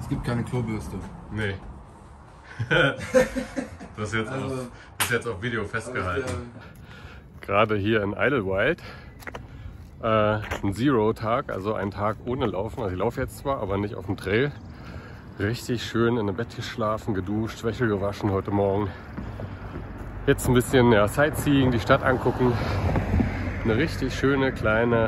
Es gibt keine Klobürste. Nee. Das ist jetzt auf Video festgehalten. Gerade hier in Idlewild. Ein Zero-Tag, also ein Tag ohne Laufen. Also ich laufe jetzt zwar, aber nicht auf dem Trail. Richtig schön in einem Bett geschlafen, geduscht, Wäsche gewaschen heute Morgen. Jetzt ein bisschen Sightseeing, die Stadt angucken. Eine richtig schöne kleine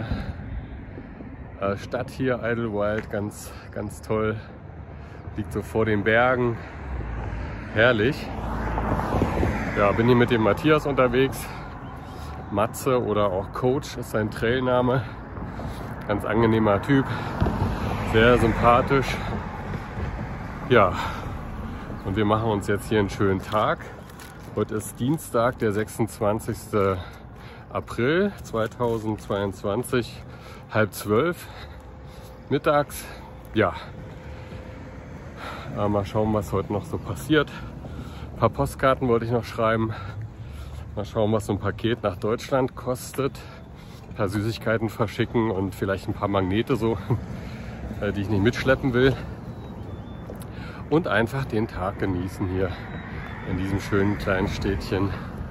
Stadt hier, Idlewild, ganz, ganz toll. Liegt so vor den Bergen. Herrlich. Ja, bin hier mit dem Matthias unterwegs. Matze oder auch Coach ist sein Trailname. Ganz angenehmer Typ. Sehr sympathisch. Ja, und wir machen uns jetzt hier einen schönen Tag. Heute ist Dienstag, der 26. April 2022, 11:30 mittags. Ja, mal schauen, was heute noch so passiert. Ein paar Postkarten wollte ich noch schreiben. Mal schauen, was so ein Paket nach Deutschland kostet. Ein paar Süßigkeiten verschicken und vielleicht ein paar Magnete so, die ich nicht mitschleppen will. Und einfach den Tag genießen hier in diesem schönen kleinen Städtchen.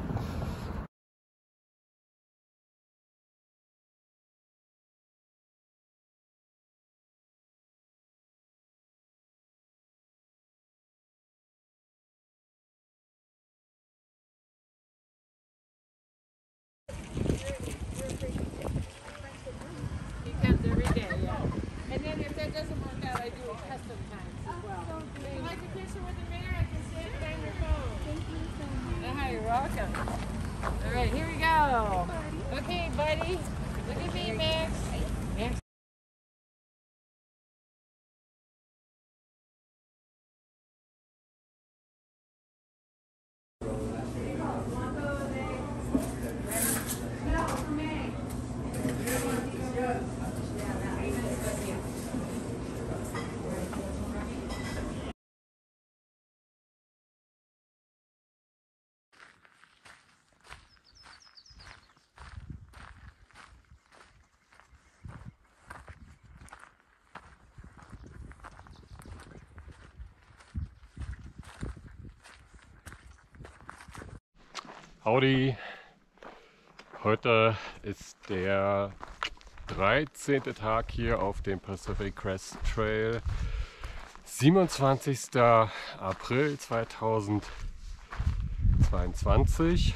Welcome. All right, here we go. Okay, buddy. Look at me, Max. Max. Howdy! Heute ist der 13. Tag hier auf dem Pacific Crest Trail. 27. April 2022.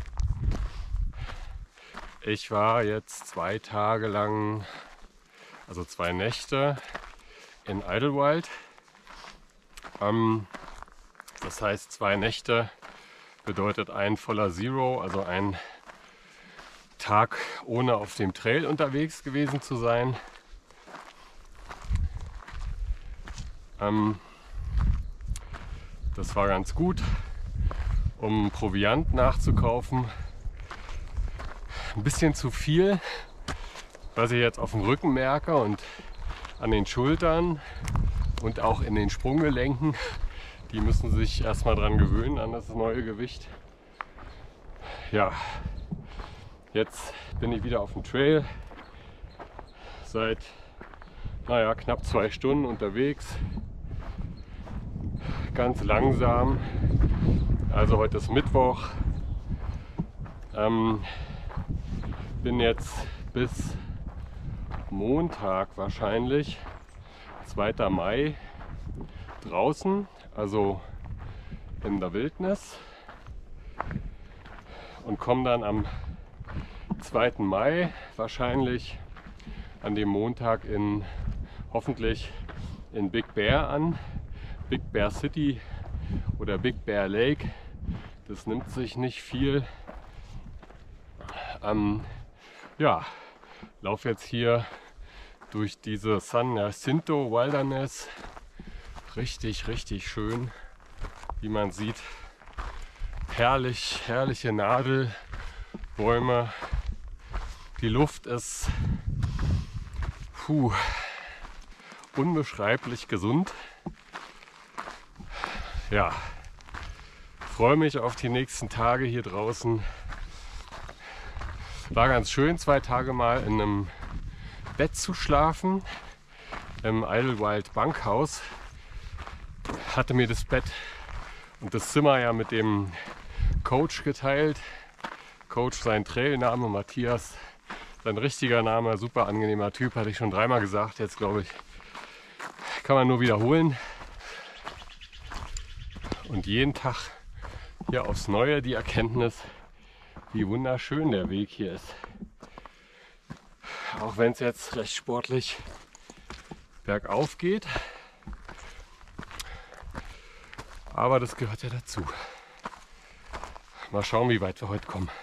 Ich war jetzt 2 Tage lang, also 2 Nächte in Idlewild. Das heißt 2 Nächte bedeutet ein voller Zero, also ein Tag ohne auf dem Trail unterwegs gewesen zu sein. Das war ganz gut, um Proviant nachzukaufen. Ein bisschen zu viel, was ich jetzt auf dem Rücken merke und an den Schultern und auch in den Sprunggelenken. Die müssen sich erstmal dran gewöhnen, an das neue Gewicht. Ja, jetzt bin ich wieder auf dem Trail. Seit knapp 2 Stunden unterwegs. Ganz langsam. Also heute ist Mittwoch. Bin jetzt bis Montag wahrscheinlich, 2. Mai, draußen, also in der Wildnis, und komme dann am 2. Mai wahrscheinlich an dem Montag hoffentlich in Big Bear an, Big Bear City oder Big Bear Lake. Das nimmt sich nicht viel. Ja, laufe jetzt hier durch diese San Jacinto Wilderness. Richtig, richtig schön, wie man sieht. Herrlich, herrliche Nadelbäume. Die Luft ist unbeschreiblich gesund. Ja, freue mich auf die nächsten Tage hier draußen. War ganz schön, 2 Tage mal in einem Bett zu schlafen, im Idlewild Bankhaus. hatte mir das Bett und das Zimmer ja mit dem Coach geteilt. Coach, sein Trailname, Matthias, sein richtiger Name, super angenehmer Typ, hatte ich schon dreimal gesagt. Jetzt glaube ich, kann man nur wiederholen. Und jeden Tag hier aufs Neue die Erkenntnis, wie wunderschön der Weg hier ist. Auch wenn es jetzt recht sportlich bergauf geht. Aber das gehört ja dazu. Mal schauen, wie weit wir heute kommen.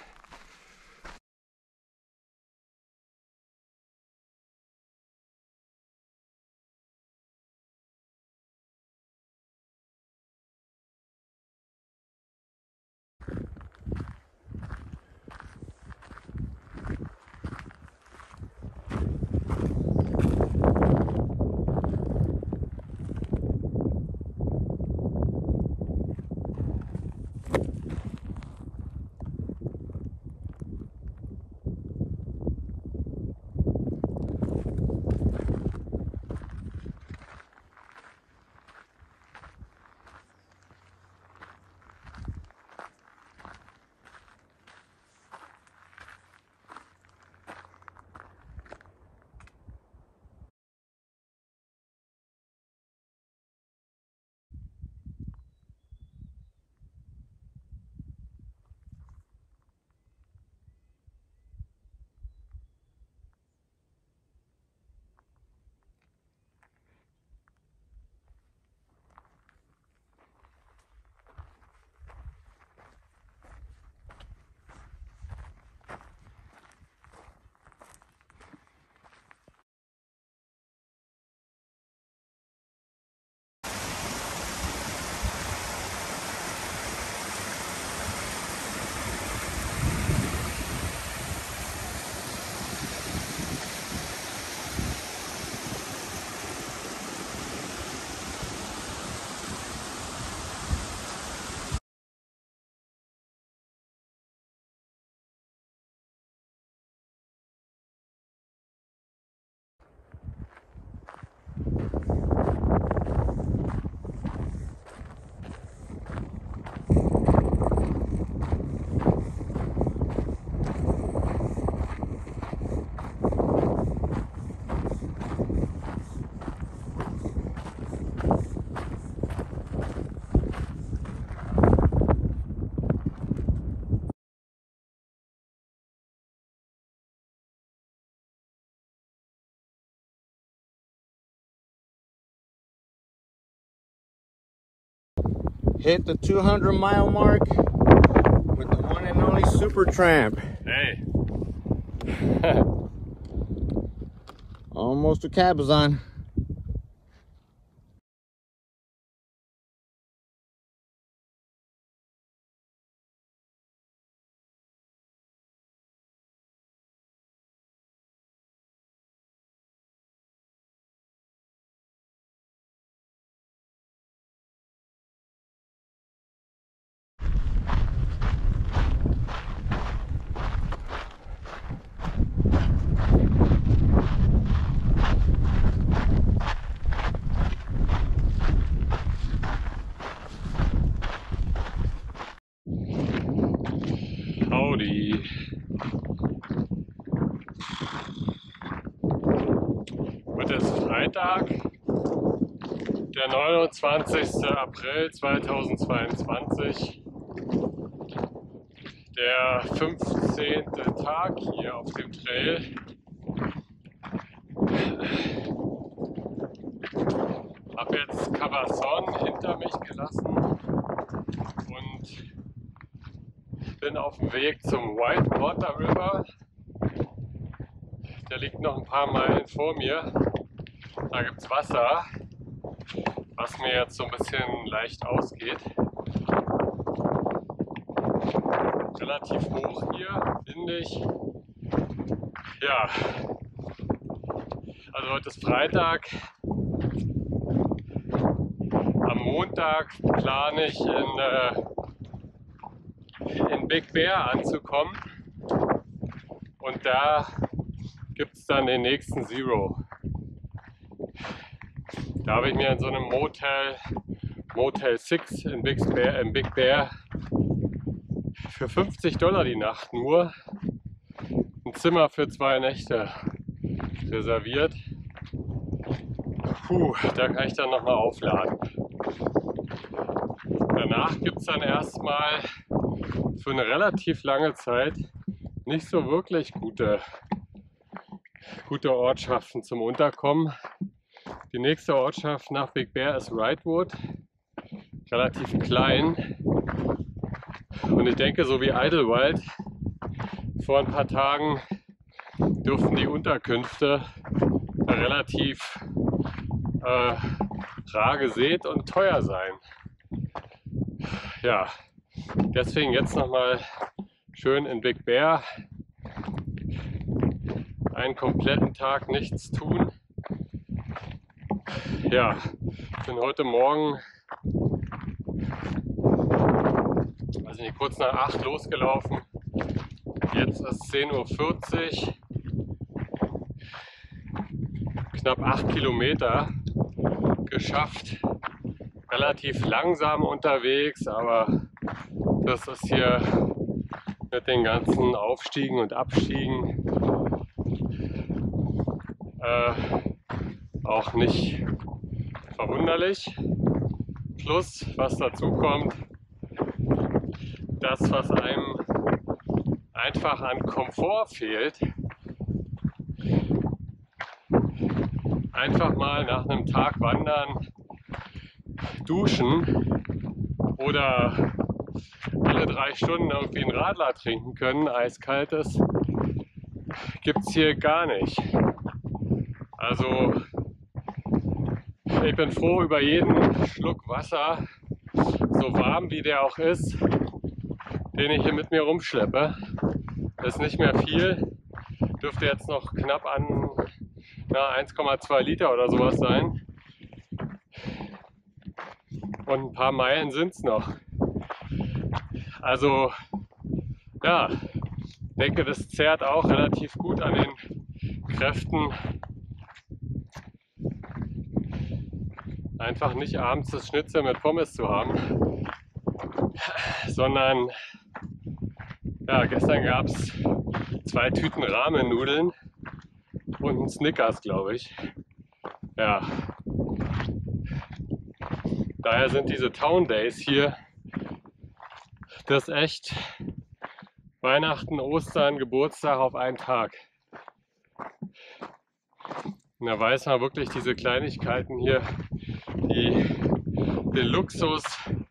Hit the 200-mile mark with the one and only Super Tramp. Hey! Almost to Cabazon. Howdy! Heute ist Freitag, der 29. April 2022, der 15. Tag hier auf dem Trail. Habe jetzt Cabazon hinter mich gelassen und bin auf dem Weg zum Whitewater River. Der liegt noch ein paar Meilen vor mir. Da gibt es Wasser, was mir jetzt so ein bisschen leicht ausgeht. Relativ hoch hier, windig. Ja, also heute ist Freitag. Am Montag plane ich in Big Bear anzukommen und da gibt es dann den nächsten Zero. Da habe ich mir in so einem Motel Motel 6 in Big Bear für $50 die Nacht nur. Ein Zimmer für 2 Nächte reserviert. Puh, da kann ich dann nochmal aufladen. Danach gibt es dann erstmal für eine relativ lange Zeit nicht so wirklich gute Ortschaften zum Unterkommen. Die nächste Ortschaft nach Big Bear ist Wrightwood, relativ klein. Und ich denke, so wie Idlewild vor ein paar Tagen dürften die Unterkünfte relativ rar gesät und teuer sein. Ja, deswegen jetzt nochmal schön in Big Bear. Einen kompletten Tag nichts tun. Ja, bin heute Morgen, weiß nicht, kurz nach 8 losgelaufen. Jetzt ist 10:40 Uhr. Knapp 8 Kilometer geschafft. Relativ langsam unterwegs, aber das ist hier mit den ganzen Aufstiegen und Abstiegen auch nicht verwunderlich. Plus, was dazu kommt, das, was einem einfach an Komfort fehlt, einfach mal nach einem Tag Wandern duschen oder alle 3 Stunden irgendwie ein Radler trinken können, eiskaltes, gibt es hier gar nicht. Also ich bin froh über jeden Schluck Wasser, so warm wie der auch ist, den ich hier mit mir rumschleppe. Das ist nicht mehr viel, dürfte jetzt noch knapp an 1,2 Liter oder sowas sein. Und ein paar Meilen sind es noch. Also ja, ich denke, das zehrt auch relativ gut an den Kräften. Einfach nicht abends das Schnitzel mit Pommes zu haben, sondern ja, gestern gab es 2 Tüten Ramen-Nudeln und einen Snickers, glaube ich. Ja, daher sind diese Town Days hier, das ist echt Weihnachten, Ostern, Geburtstag auf einen Tag. Und da weiß man wirklich diese Kleinigkeiten hier, den Luxus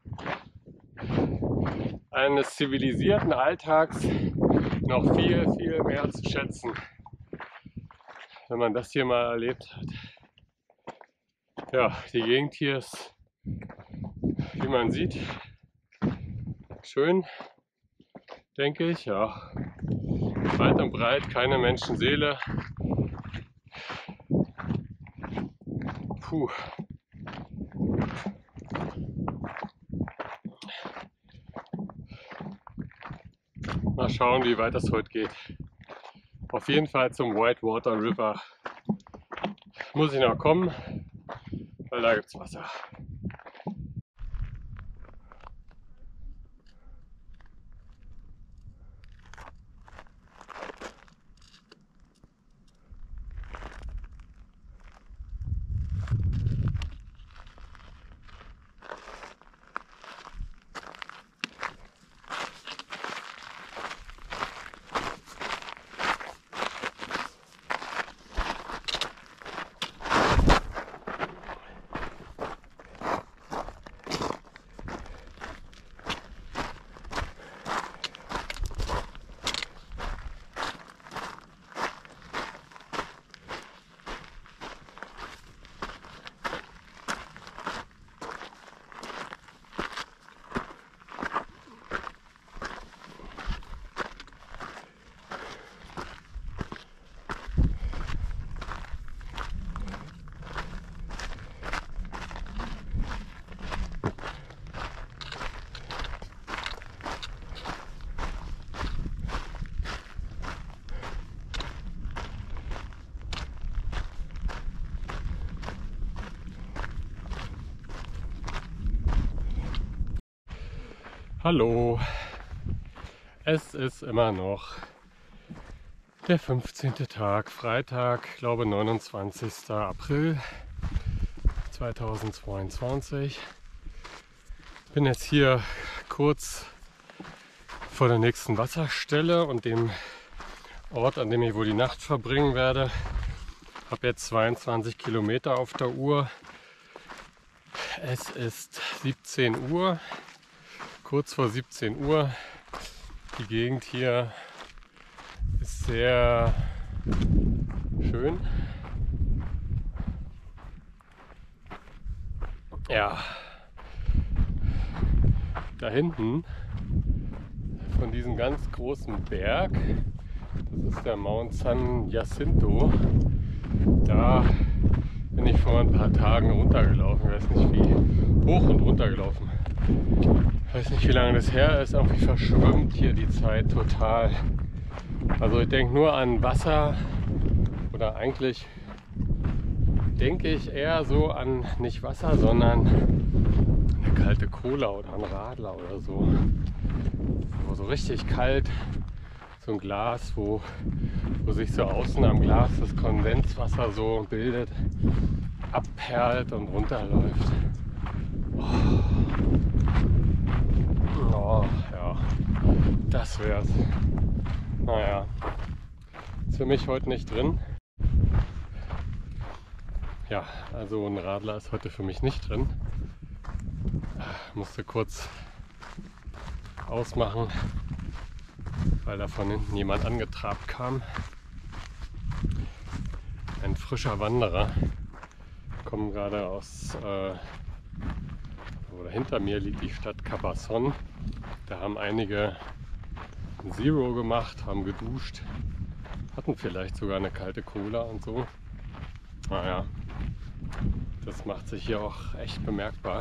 eines zivilisierten Alltags noch viel, viel mehr zu schätzen, wenn man das hier mal erlebt hat. Ja, die Gegend hier ist, wie man sieht, schön, denke ich. Ja, weit und breit, keine Menschenseele. Puh. Mal schauen, wie weit das heute geht. Auf jeden Fall zum Whitewater River muss ich noch kommen, weil da gibt es Wasser. Hallo, es ist immer noch der 15. Tag, Freitag, glaube 29. April 2022. Bin jetzt hier kurz vor der nächsten Wasserstelle und dem Ort, an dem ich wohl die Nacht verbringen werde. Habe jetzt 22 Kilometer auf der Uhr. Es ist 17 Uhr, kurz vor 17 Uhr. Die Gegend hier ist sehr schön. Ja, da hinten von diesem ganz großen Berg, das ist der Mount San Jacinto, da bin ich vor ein paar Tagen runtergelaufen. Ich weiß nicht wie, hoch und runter gelaufen. Ich weiß nicht, wie lange das her ist, irgendwie verschwimmt hier die Zeit total. Also ich denke nur an Wasser, oder eigentlich denke ich eher so an nicht Wasser, sondern eine kalte Cola oder ein Radler oder so. So richtig kalt, so ein Glas, wo sich so außen am Glas das Kondenswasser so bildet, abperlt und runterläuft. Oh, ja, das wär's. Naja, ist für mich heute nicht drin. Ja, also ein Radler ist heute für mich nicht drin. Musste kurz ausmachen, weil da von hinten jemand angetrabt kam. Ein frischer Wanderer. Kommen gerade aus, oder hinter mir liegt die Stadt Cabazon. Da haben einige ein Zero gemacht, haben geduscht, hatten vielleicht sogar eine kalte Cola und so. Naja, das macht sich hier auch echt bemerkbar,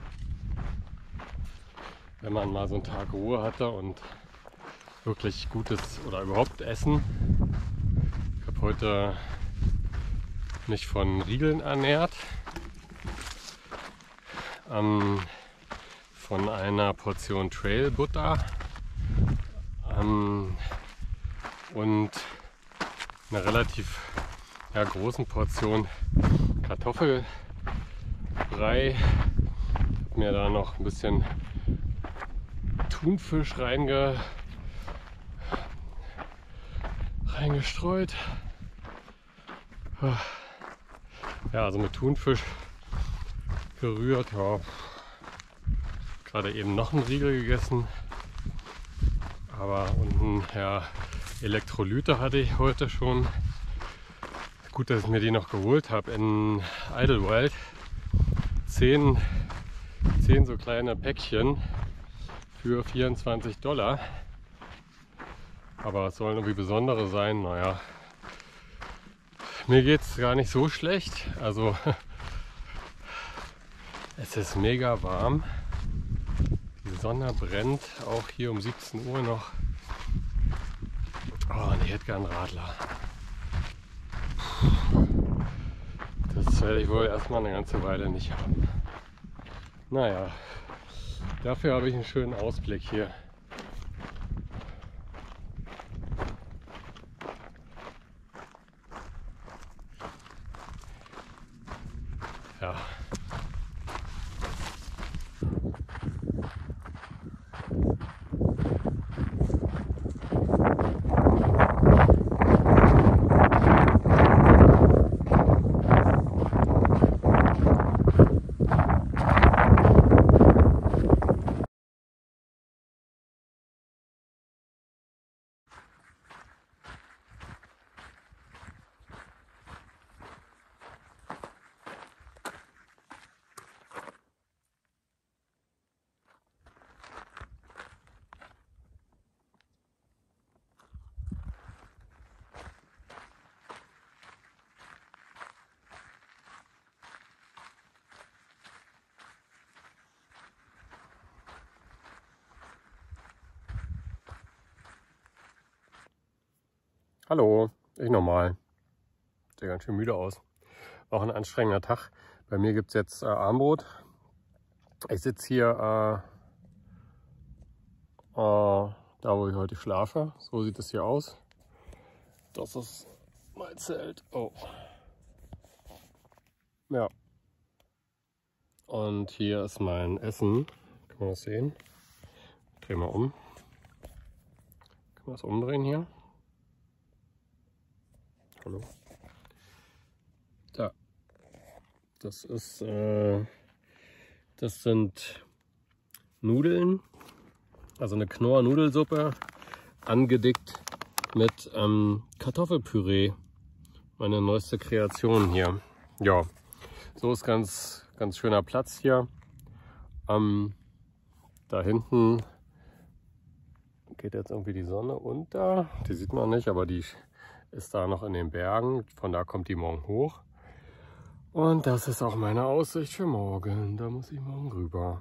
wenn man mal so einen Tag Ruhe hatte und wirklich gutes oder überhaupt Essen. Ich habe heute mich von Riegeln ernährt, von einer Portion Trail Butter und einer relativ großen Portion Kartoffelbrei. Ich habe mir da noch ein bisschen Thunfisch reingestreut. Ja, also mit Thunfisch gerührt. Ja. Gerade eben noch einen Riegel gegessen. Aber unten, ja, Elektrolyte hatte ich heute schon. Gut, dass ich mir die noch geholt habe in Idlewild. 10 so kleine Päckchen für $24. Aber es sollen irgendwie besondere sein. Naja, mir geht es gar nicht so schlecht. Also es ist mega warm. Die Sonne brennt auch hier um 17 Uhr noch. Oh, und ich hätte gern Radler. Das werde ich wohl erstmal eine ganze Weile nicht haben. Naja, dafür habe ich einen schönen Ausblick hier. Ja. Hallo, ich nochmal. Sieht ganz schön müde aus. Auch ein anstrengender Tag. Bei mir gibt es jetzt Armbrot. Ich sitze hier Da wo ich heute schlafe. So sieht es hier aus. Das ist mein Zelt. Oh. Ja. Und hier ist mein Essen. Kann man das sehen? Dreh mal um. Kann man das umdrehen hier? Hallo. Da. Das ist, das sind Nudeln, also eine Knorr-Nudelsuppe, angedickt mit Kartoffelpüree. Meine neueste Kreation hier. Ja, so ist ganz schöner Platz hier. Da hinten geht jetzt irgendwie die Sonne unter. Die sieht man nicht, aber die ist da noch in den Bergen. Von da kommt die morgen hoch. Und das ist auch meine Aussicht für morgen. Da muss ich morgen rüber.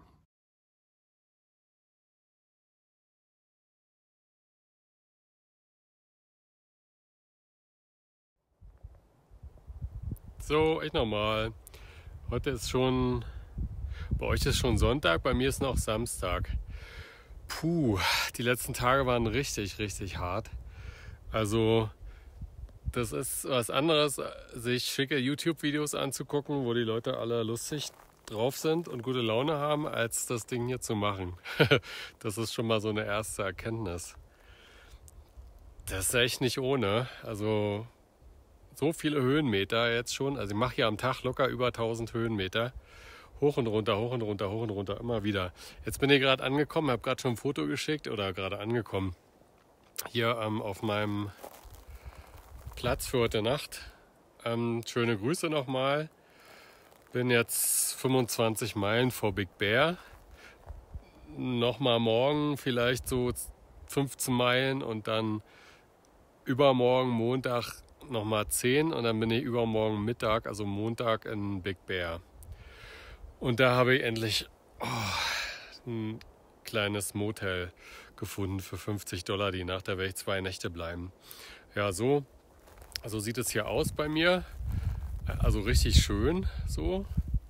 So, echt nochmal. Heute ist schon, bei euch ist schon Sonntag, bei mir ist noch Samstag. Puh, die letzten Tage waren richtig hart. Also, das ist was anderes, sich schicke YouTube-Videos anzugucken, wo die Leute alle lustig drauf sind und gute Laune haben, als das Ding hier zu machen. Das ist schon mal so eine erste Erkenntnis. Das ist echt nicht ohne. Also, so viele Höhenmeter jetzt schon. Also ich mache hier am Tag locker über 1000 Höhenmeter. Hoch und runter, hoch und runter, hoch und runter, immer wieder. Jetzt bin ich gerade angekommen, habe gerade schon ein Foto geschickt oder gerade angekommen. Hier auf meinem Platz für heute Nacht. Schöne Grüße nochmal. Bin jetzt 25 Meilen vor Big Bear. Nochmal morgen vielleicht so 15 Meilen und dann übermorgen Montag nochmal 10 und dann bin ich übermorgen Mittag, also Montag in Big Bear. Und da habe ich endlich ein kleines Motel gefunden für $50 die Nacht. Da werde ich 2 Nächte bleiben. Ja, so sieht es hier aus bei mir. Also richtig schön so.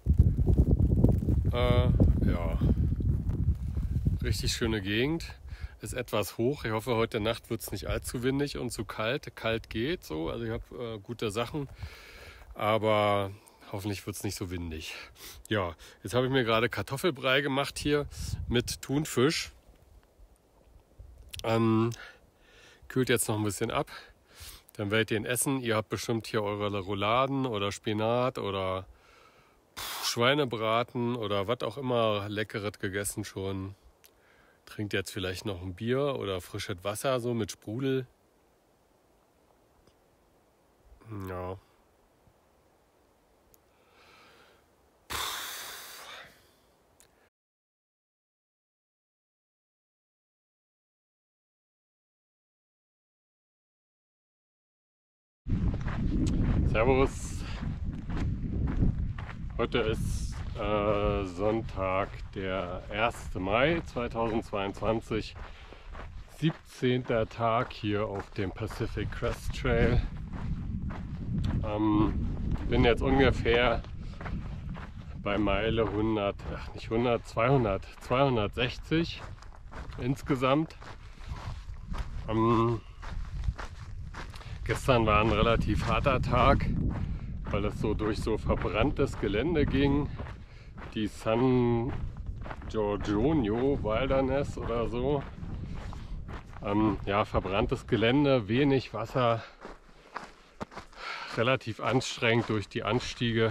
Ja, richtig schöne Gegend. Ist etwas hoch. Ich hoffe, heute Nacht wird es nicht allzu windig und zu kalt. Kalt geht so. Also ich habe gute Sachen. Aber hoffentlich wird es nicht so windig. Ja, jetzt habe ich mir gerade Kartoffelbrei gemacht hier mit Thunfisch. Kühlt jetzt noch ein bisschen ab. Dann werdet ihr ihn essen. Ihr habt bestimmt hier eure Rouladen oder Spinat oder Schweinebraten oder was auch immer Leckeres gegessen schon. Trinkt jetzt vielleicht noch ein Bier oder frisches Wasser so mit Sprudel. Ja. Servus. Heute ist Sonntag, der 1. Mai 2022, 17. Tag hier auf dem Pacific Crest Trail. Bin jetzt ungefähr bei Meile 260 insgesamt. Gestern war ein relativ harter Tag, weil es so durch so verbranntes Gelände ging. Die San Giorgio Wilderness oder so. Ja, verbranntes Gelände, wenig Wasser, relativ anstrengend durch die Anstiege.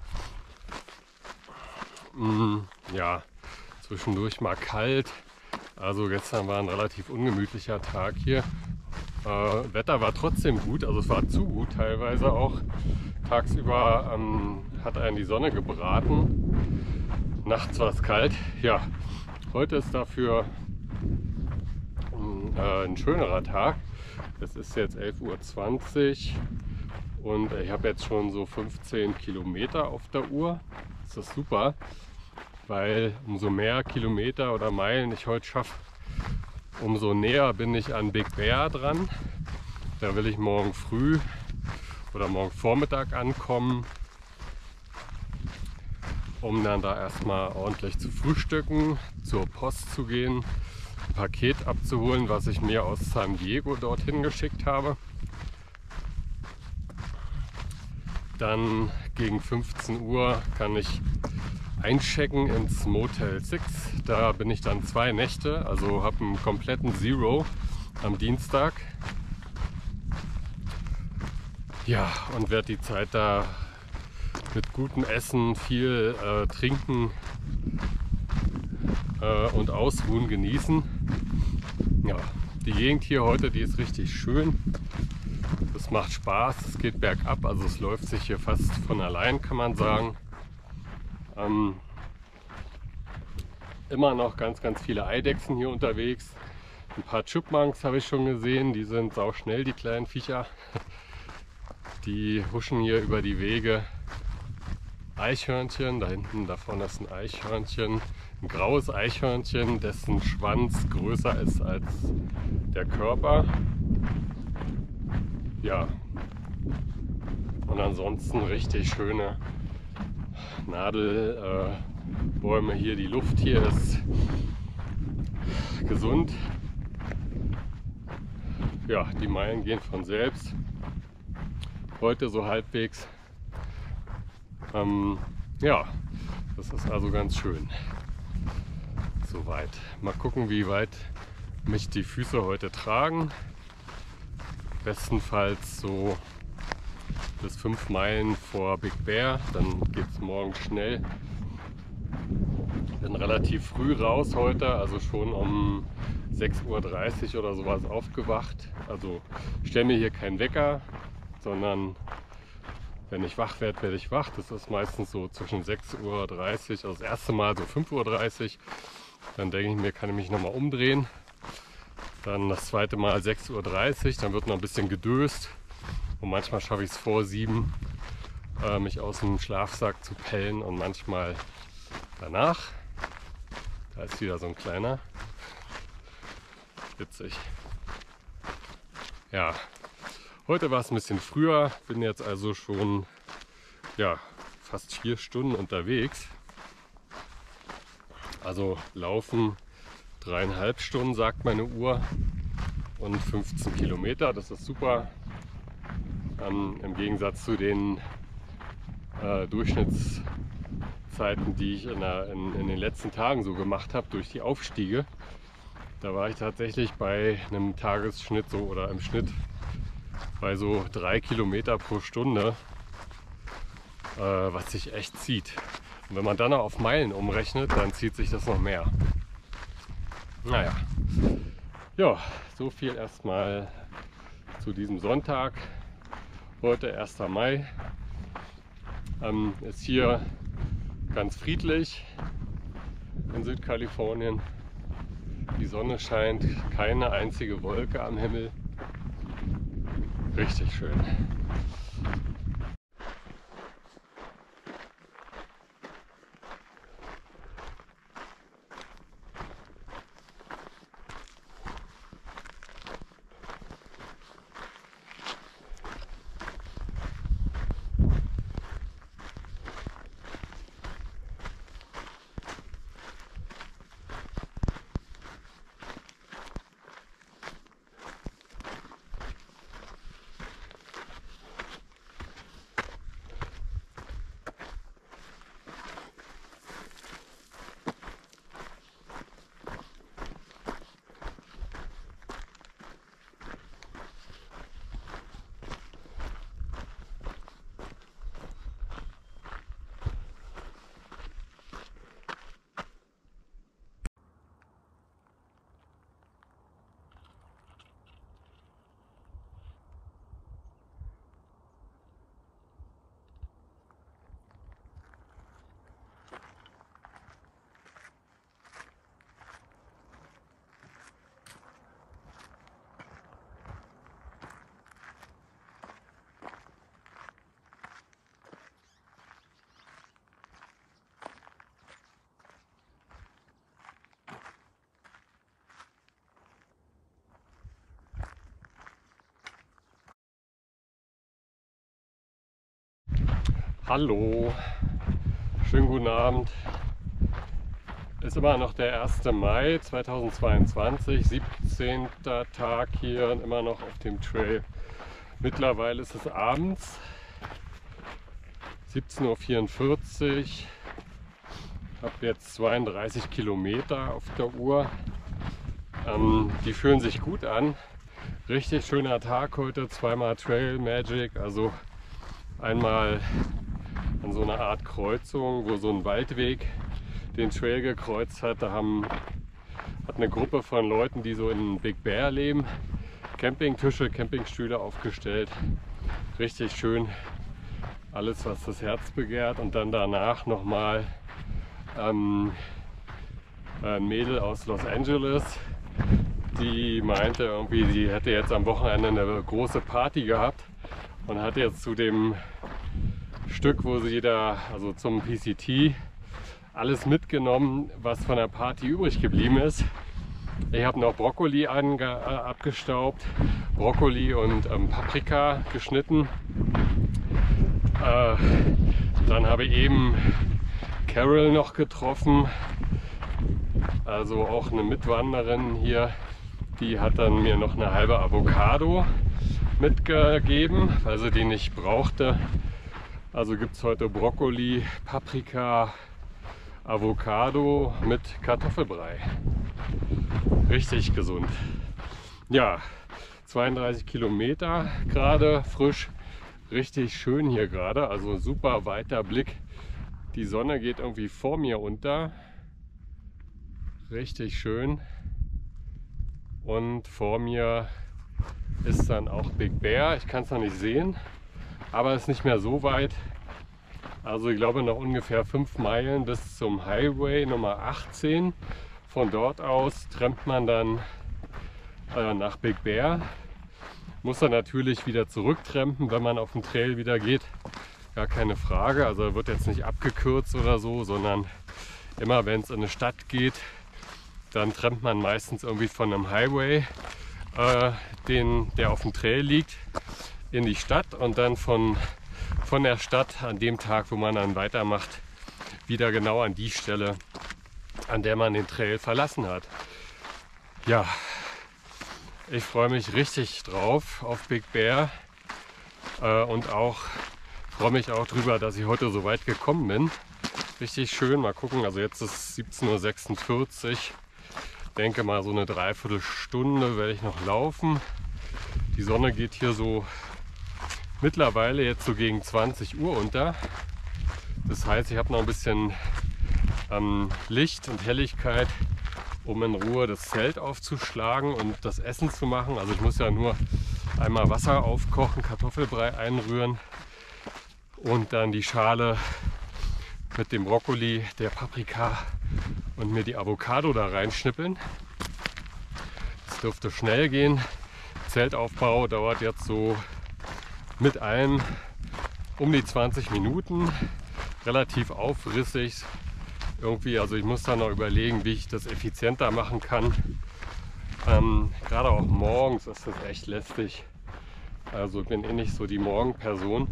Ja, zwischendurch mal kalt. Also gestern war ein relativ ungemütlicher Tag hier. Wetter war trotzdem gut, also es war zu gut teilweise auch. Tagsüber hat einen die Sonne gebraten. Nachts war es kalt. Ja, heute ist dafür ein schönerer Tag. Es ist jetzt 11:20 Uhr und ich habe jetzt schon so 15 Kilometer auf der Uhr. Das ist super, weil umso mehr Kilometer oder Meilen ich heute schaffe, umso näher bin ich an Big Bear dran. Da will ich morgen früh oder morgen Vormittag ankommen, um dann da erstmal ordentlich zu frühstücken, zur Post zu gehen ein Paket abzuholen, was ich mir aus San Diego dorthin geschickt habe. Dann gegen 15 Uhr kann ich einchecken ins Motel 6. Da bin ich dann 2 Nächte, also habe einen kompletten Zero am Dienstag. Ja, und werde die Zeit da mit gutem Essen, viel Trinken und Ausruhen genießen. Ja, die Gegend hier heute, die ist richtig schön. Es macht Spaß, es geht bergab, also es läuft sich hier fast von allein, kann man sagen. Immer noch ganz viele Eidechsen hier unterwegs. Ein paar Chipmunks habe ich schon gesehen, die sind sauschnell, die kleinen Viecher. Die huschen hier über die Wege. Eichhörnchen, da hinten, da vorne ist ein Eichhörnchen, ein graues Eichhörnchen, dessen Schwanz größer ist als der Körper. Ja, und ansonsten richtig schöne Nadelbäume hier. Die Luft hier ist gesund. Ja, die Meilen gehen von selbst. Heute so halbwegs. Ja, das ist also ganz schön. Soweit. Mal gucken, wie weit mich die Füße heute tragen. Bestenfalls so bis 5 Meilen vor Big Bear. Dann geht es morgen schnell. Bin relativ früh raus heute, also schon um 6:30 Uhr oder sowas aufgewacht. Also ich stelle mir hier keinen Wecker, sondern wenn ich wach werde, werde ich wach. Das ist meistens so zwischen 6:30 Uhr, also das erste Mal so 5:30 Uhr. Dann denke ich mir, kann ich mich nochmal umdrehen. Dann das zweite Mal 6:30 Uhr, dann wird noch ein bisschen gedöst. Und manchmal schaffe ich es vor 7, mich aus dem Schlafsack zu pellen und manchmal danach. Da ist wieder so ein kleiner. Witzig. Ja. Heute war es ein bisschen früher, bin jetzt also schon ja, fast 4 Stunden unterwegs. Also laufen 3,5 Stunden, sagt meine Uhr, und 15 Kilometer, das ist super. Im Gegensatz zu den Durchschnittszeiten, die ich in den letzten Tagen so gemacht habe durch die Aufstiege. Da war ich tatsächlich bei einem Tagesschnitt so oder im Schnitt bei so 3 Kilometer pro Stunde, was sich echt zieht. Und wenn man dann noch auf Meilen umrechnet, dann zieht sich das noch mehr. Naja, ja, so viel erstmal zu diesem Sonntag. Heute 1. Mai. Ist hier ganz friedlich in Südkalifornien. Die Sonne scheint, keine einzige Wolke am Himmel. Richtig schön. Hallo, schönen guten Abend. Ist immer noch der 1. Mai 2022, 17. Tag hier und immer noch auf dem Trail. Mittlerweile ist es abends, 17:44 Uhr. Habe jetzt 32 Kilometer auf der Uhr. Die fühlen sich gut an. Richtig schöner Tag heute, zweimal Trail Magic, also einmal an so einer Art Kreuzung, wo so ein Waldweg den Trail gekreuzt hat. Da hat eine Gruppe von Leuten, die so in Big Bear leben, Campingtische, Campingstühle aufgestellt. Richtig schön, alles was das Herz begehrt. Und dann danach nochmal ein Mädel aus Los Angeles, die meinte irgendwie, sie hätte jetzt am Wochenende eine große Party gehabt und hat jetzt zu dem Stück, wo sie da, also zum PCT, alles mitgenommen, was von der Party übrig geblieben ist. Ich habe noch Brokkoli abgestaubt, Brokkoli und Paprika geschnitten. Dann habe ich eben Carol noch getroffen, also auch eine Mitwanderin hier. Die hat dann mir noch eine halbe Avocado mitgegeben, weil sie die nicht brauchte. Also gibt es heute Brokkoli, Paprika, Avocado mit Kartoffelbrei. Richtig gesund. Ja, 32 Kilometer gerade frisch. Richtig schön hier gerade. Also super weiter Blick. Die Sonne geht irgendwie vor mir unter. Richtig schön. Und vor mir ist dann auch Big Bear. Ich kann es noch nicht sehen, aber es ist nicht mehr so weit. Also ich glaube noch ungefähr 5 Meilen bis zum Highway Nummer 18. Von dort aus trampt man dann nach Big Bear. Muss dann natürlich wieder zurücktrampen, wenn man auf den Trail wieder geht. Gar keine Frage. Also wird jetzt nicht abgekürzt oder so, sondern immer wenn es in eine Stadt geht, dann trampt man meistens irgendwie von einem Highway, der auf dem Trail liegt, in die Stadt und dann von der Stadt an dem Tag, wo man dann weitermacht, wieder genau an die Stelle, an der man den Trail verlassen hat. Ja, ich freue mich richtig drauf auf Big Bear und freue mich auch drüber, dass ich heute so weit gekommen bin. Richtig schön, mal gucken, also jetzt ist 17:46 Uhr. Denke mal so eine Dreiviertelstunde werde ich noch laufen. Die Sonne geht hier so mittlerweile jetzt so gegen 20 Uhr unter. Das heißt, ich habe noch ein bisschen Licht und Helligkeit, um in Ruhe das Zelt aufzuschlagen und das Essen zu machen. Also ich muss ja nur einmal Wasser aufkochen, Kartoffelbrei einrühren und dann die Schale mit dem Brokkoli, der Paprika und mir die Avocado da reinschnippeln. Das dürfte schnell gehen. Zeltaufbau dauert jetzt so mit allem um die 20 Minuten. Relativ aufrissig. Irgendwie, also ich muss da noch überlegen, wie ich das effizienter machen kann. Gerade auch morgens ist das echt lästig. Also ich bin eh nicht so die Morgenperson.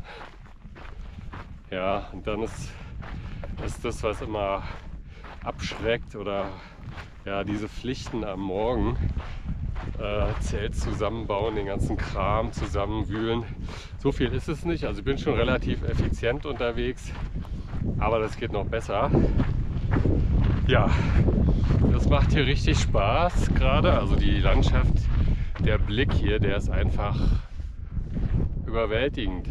Ja, und dann ist das, was immer abschreckt, oder ja, diese Pflichten am Morgen, Zelt zusammenbauen, den ganzen Kram zusammenwühlen. So viel ist es nicht, also ich bin schon relativ effizient unterwegs, aber das geht noch besser. Ja, das macht hier richtig Spaß gerade, also die Landschaft, der Blick hier, der ist einfach überwältigend.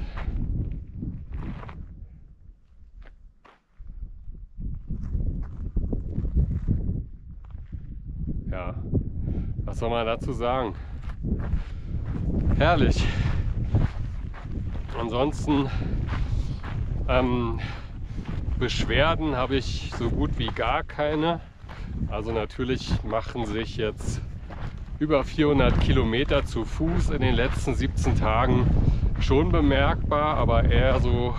Ja, was soll man dazu sagen? Herrlich. Ansonsten Beschwerden habe ich so gut wie gar keine. Also natürlich machen sich jetzt über 400 Kilometer zu Fuß in den letzten 17 Tagen schon bemerkbar, aber eher so,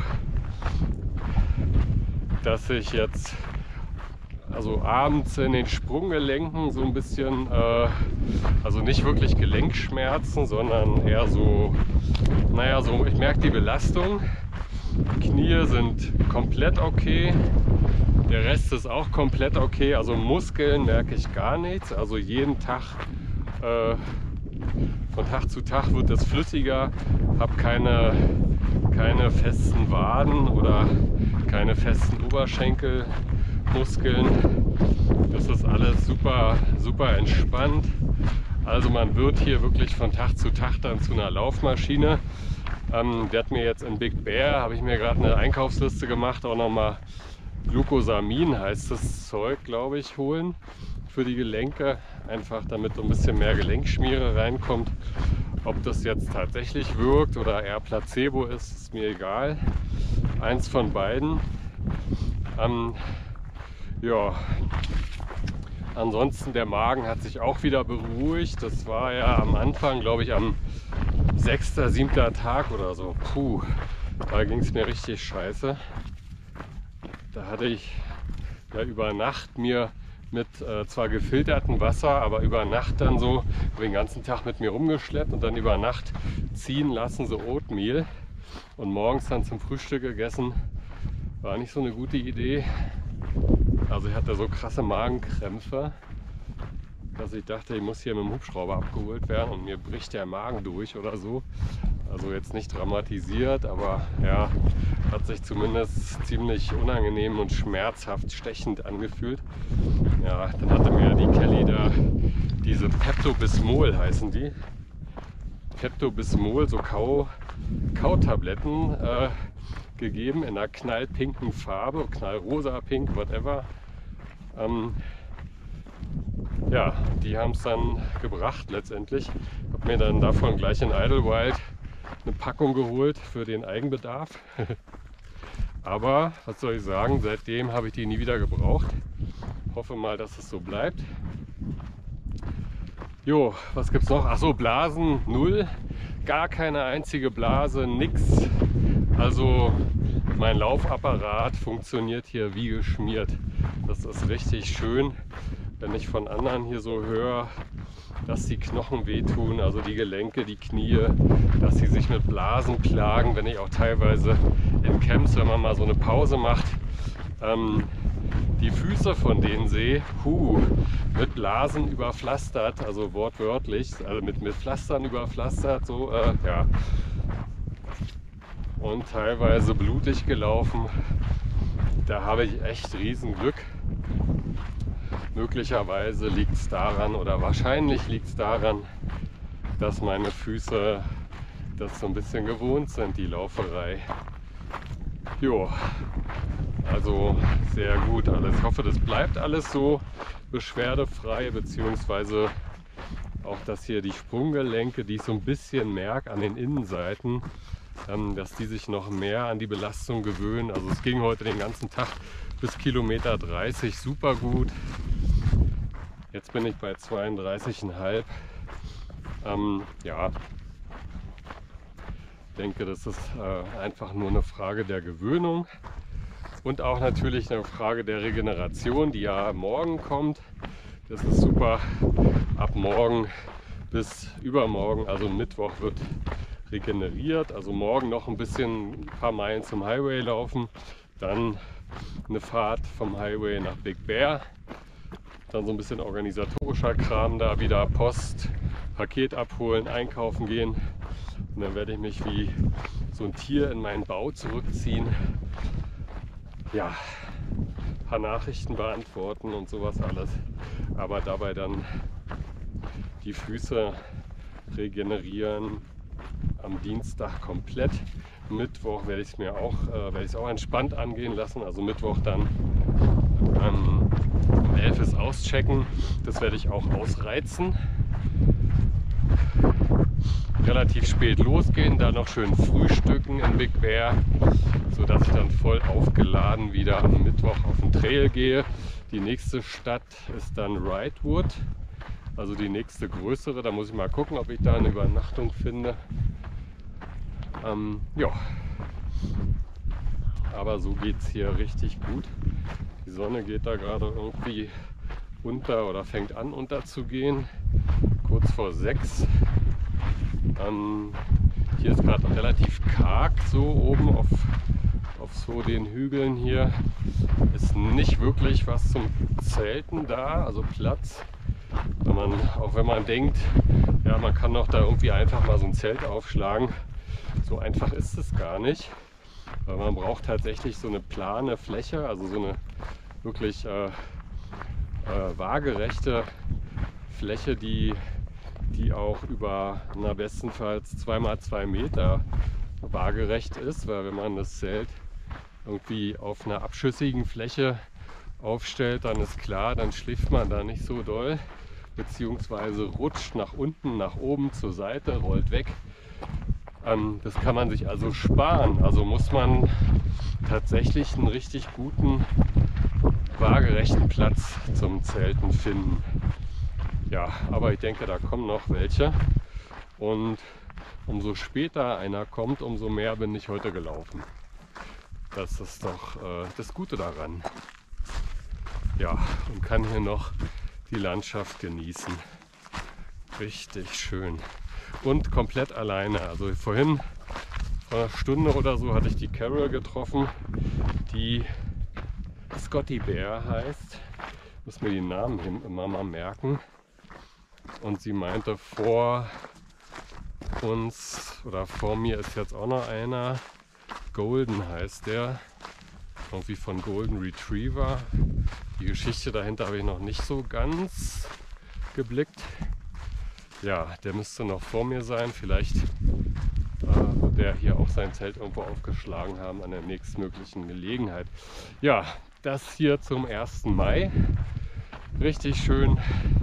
dass ich jetzt also abends in den Sprunggelenken so ein bisschen, also nicht wirklich Gelenkschmerzen, sondern eher so, naja, so, ich merke die Belastung. Die Knie sind komplett okay. Der Rest ist auch komplett okay. Also Muskeln merke ich gar nichts. Also jeden Tag, von Tag zu Tag wird es flüssiger. Habe keine festen Waden oder keine festen Oberschenkelmuskeln. Das ist alles super, super entspannt. Also man wird hier wirklich von Tag zu Tag dann zu einer Laufmaschine. Der hat mir jetzt in Big Bear, habe ich mir gerade eine Einkaufsliste gemacht, auch nochmal Glucosamin heißt das Zeug, glaube ich, holen für die Gelenke. Einfach damit so ein bisschen mehr Gelenkschmiere reinkommt. Ob das jetzt tatsächlich wirkt oder eher Placebo ist mir egal. Eins von beiden. Ja. Ansonsten der Magen hat sich auch wieder beruhigt. Das war ja am Anfang, glaube ich, am 6., 7. Tag oder so. Puh, da ging es mir richtig scheiße. Da hatte ich ja über Nacht mir mit zwar gefiltertem Wasser, aber über Nacht dann so den ganzen Tag mit mir rumgeschleppt und dann über Nacht ziehen lassen, so Oatmeal. Und morgens dann zum Frühstück gegessen. War nicht so eine gute Idee. Also ich hatte so krasse Magenkrämpfe, dass ich dachte, ich muss hier mit dem Hubschrauber abgeholt werden und mir bricht der Magen durch oder so. Also jetzt nicht dramatisiert, aber ja, hat sich zumindest ziemlich unangenehm und schmerzhaft stechend angefühlt. Ja, dann hatte mir die Kelly da diese Pepto-Bismol heißen die. Pepto-Bismol, so Kautabletten gegeben in einer knallpinken Farbe, knallrosa, pink, whatever. Ja, die haben es dann gebracht letztendlich. Ich habe mir dann davon gleich in Idlewild eine Packung geholt für den Eigenbedarf. Aber was soll ich sagen, seitdem habe ich die nie wieder gebraucht. Hoffe mal, dass es so bleibt. Jo, was gibt's noch? Achso, Blasen 0. Gar keine einzige Blase, nix. Also mein Laufapparat funktioniert hier wie geschmiert. Das ist richtig schön, wenn ich von anderen hier so höre, dass die Knochen wehtun, also die Gelenke, die Knie, dass sie sich mit Blasen plagen. Wenn ich auch teilweise in Camps, wenn man mal so eine Pause macht, die Füße von denen sehe, mit Blasen überpflastert, also wortwörtlich, also mit Pflastern überpflastert, so, ja. Und teilweise blutig gelaufen. Da habe ich echt riesen Glück. Möglicherweise liegt es daran oder wahrscheinlich liegt es daran, dass meine Füße das so ein bisschen gewohnt sind, die Lauferei. Jo, also sehr gut alles. Ich hoffe, das bleibt alles so beschwerdefrei, beziehungsweise auch, dass hier die Sprunggelenke, die ich so ein bisschen merke an den Innenseiten, dass die sich noch mehr an die Belastung gewöhnen. Also es ging heute den ganzen Tag bis Kilometer 30 super gut. Jetzt bin ich bei 32,5. Ja, ich denke, das ist einfach nur eine Frage der Gewöhnung und auch natürlich eine Frage der Regeneration, die ja morgen kommt. Das ist super. Ab morgen bis übermorgen, also Mittwoch, wird regeneriert. Also morgen noch ein paar Meilen zum Highway laufen, dann eine Fahrt vom Highway nach Big Bear, dann so ein bisschen organisatorischer Kram da, wieder Post, Paket abholen, einkaufen gehen und dann werde ich mich wie so ein Tier in meinen Bau zurückziehen. Ja, ein paar Nachrichten beantworten und sowas alles, aber dabei dann die Füße regenerieren. Am Dienstag komplett. Mittwoch werde ich es mir auch, auch entspannt angehen lassen. Also Mittwoch dann um 11 ist auschecken. Das werde ich auch ausreizen. Relativ spät losgehen, dann noch schön frühstücken in Big Bear, sodass ich dann voll aufgeladen wieder am Mittwoch auf den Trail gehe. Die nächste Stadt ist dann Wrightwood, also die nächste größere. Da muss ich mal gucken, ob ich da eine Übernachtung finde. Ja, aber so geht es hier richtig gut. Die Sonne geht da gerade irgendwie unter oder fängt an unterzugehen, kurz vor 6. Hier ist gerade relativ karg so oben auf zu den Hügeln hier ist nicht wirklich was zum Zelten da, also Platz. Auch wenn man denkt, ja, man kann doch da irgendwie einfach mal so ein Zelt aufschlagen, so einfach ist es gar nicht. Weil man braucht tatsächlich so eine plane Fläche, also so eine wirklich waagerechte Fläche, die auch über bestenfalls 2x2 Meter waagerecht ist, weil wenn man das Zelt irgendwie auf einer abschüssigen Fläche aufstellt, dann ist klar, dann schläft man da nicht so doll, beziehungsweise rutscht nach unten, nach oben, zur Seite, rollt weg. Das kann man sich also sparen, also muss man tatsächlich einen richtig guten, waagerechten Platz zum Zelten finden. Ja, aber ich denke, da kommen noch welche und umso später einer kommt, umso mehr bin ich heute gelaufen. Das ist doch das Gute daran. Ja, und kann hier noch die Landschaft genießen. Richtig schön. Und komplett alleine. Also vorhin, vor einer Stunde oder so, hatte ich die Carol getroffen, die Scotty Bear heißt. Ich muss mir die Namen immer mal merken. Und sie meinte, vor uns oder vor mir ist jetzt auch noch einer. Golden heißt der. Irgendwie von Golden Retriever. Die Geschichte dahinter habe ich noch nicht so ganz geblickt. Ja, der müsste noch vor mir sein. Vielleicht wird der hier auch sein Zelt irgendwo aufgeschlagen haben an der nächstmöglichen Gelegenheit. Ja, das hier zum 1. Mai. Richtig schön.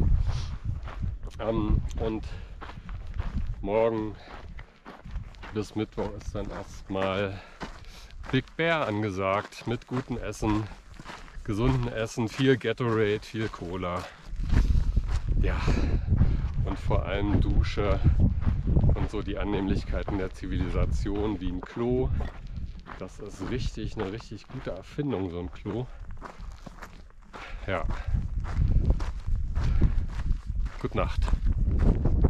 Und morgen bis Mittwoch ist dann erstmal Big Bear angesagt mit gutem Essen, gesunden Essen, viel Gatorade, viel Cola. Ja, und vor allem Dusche und so die Annehmlichkeiten der Zivilisation wie ein Klo. Das ist eine richtig gute Erfindung, so ein Klo. Ja. Gute Nacht.